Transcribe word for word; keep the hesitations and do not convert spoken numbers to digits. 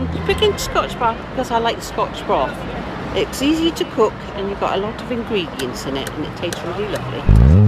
I'm picking Scotch broth because I like Scotch broth. It's easy to cook and you've got a lot of ingredients in it and it tastes really lovely.